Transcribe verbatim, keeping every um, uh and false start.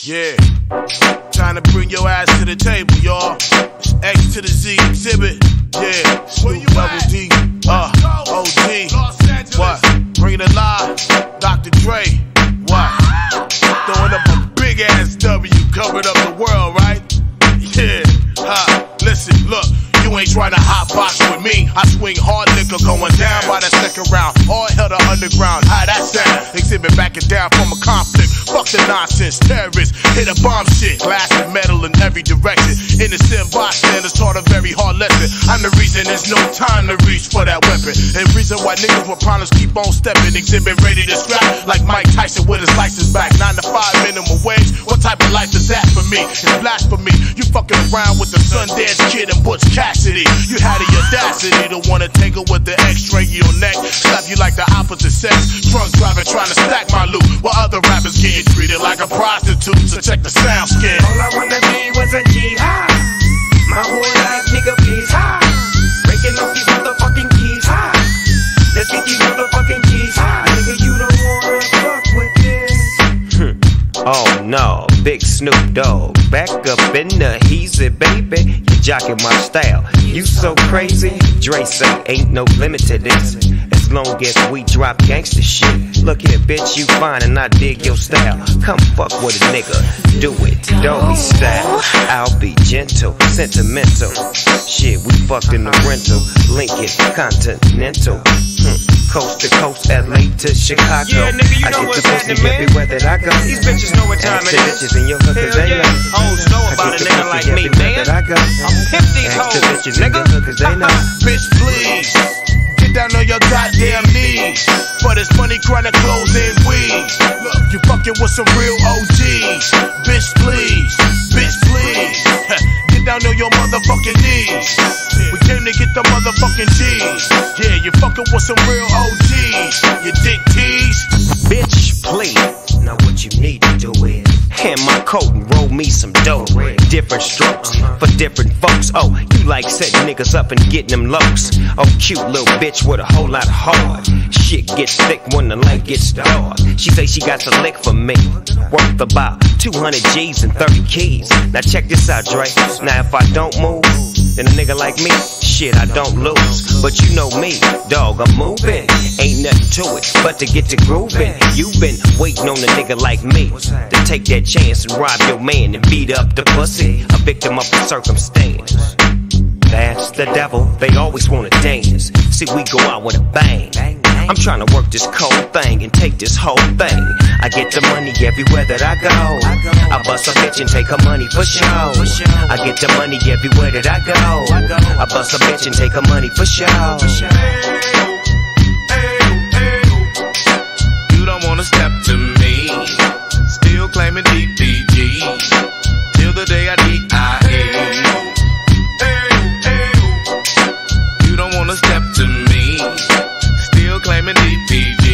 Yeah, trying to bring your ass to the table, y'all. It's X to the Z Xzibit. Yeah, Snoop Double D, uh, O G. What? Bringing it live, Doctor Dre. What? Throwing up a big ass W, covered up the world, right? Yeah, huh? Listen, look. You ain't trying to hotbox with me. I swing hard liquor going down by the second round. All hell to underground. How that sound? Xzibit backing down from a conflict. Fuck the nonsense. Terrorists hit a bomb shit. Glass and metal in every direction. Innocent bystanders taught a very hard lesson. I'm the reason there's no time to reach for that weapon. And reason why niggas with problems keep on stepping. Xzibit ready to scrap like Mike Tyson with his license back. Nine to five minimum wage. What type of life is that for me? It's blasphemy. You fucking around with the Sundance kid and Butch, Cassidy. You had the audacity to wanna tangle with the X-ray in your neck. Slap you like the opposite sex. Drunk driving trying to stack my loot while other rappers getting treated like a prostitute. So check the SoundScan. All I wanna be was a G high. My whole life, nigga, please high. Breaking off these motherfucking keys high. Let's get these motherfucking keys high. Nigga, you don't wanna fuck with this. Oh no, big Snoop Dogg, back up in the Xzibit, baby. You jocking my style, you so crazy. Dre say ain't no limit to this, as long as we drop gangsta shit. Look here, bitch, you fine and I dig your style. Come fuck with a nigga, do it, doggy style. I'll be gentle, sentimental. Shit, we fucked in the rental, Lincoln Continental. Hmm. Coast to coast, L A to Chicago. Yeah, nigga, you I know get what's the pussy happening, man. everywhere that I go. These bitches know what time Ask it the is. bitches in your hood, cause Hell they yeah. know. Hoes know I about get a the nigga pussy like me, everywhere man. that I go. I'm pimp these Ask the hoes, bitches in nigga. your hood, cause they know. Bitch, please, get down on your goddamn knees. For this money, chronic clothes and weed. You fucking with some real O Gs. Bitch, please, bitch, please. Get down on your motherfucking knees. We came to get the motherfucking G's. Yeah, you fucking with some real O Gs. You dick tease. Bitch, please. Now what you need to do is hand my coat and roll me some dough. Different strokes for different folks. Oh, you like setting niggas up and getting them lows. Oh, cute little bitch with a whole lot of heart. Shit gets thick when the light gets dark. She say she got the lick for me, worth about two hundred G's and thirty keys. Now check this out, Dre. Now if I don't move, then a nigga like me, shit, I don't lose. But you know me, dog, I'm moving. Ain't nothing to it but to get to grooving. You've been waiting on a nigga like me to take that chance and rob your man and beat up the pussy, a victim of the circumstance. That's the devil, they always wanna dance. See, we go out with a bang. I'm trying to work this cold thing and take this whole thing. I get the money everywhere that I go. I bust a bitch and take her money for show. I get the money everywhere that I go. I bust a bitch and take her money for show. You don't wanna step to me, still claiming D P G, till the day I D I E. You don't wanna step to me, still claiming D P G.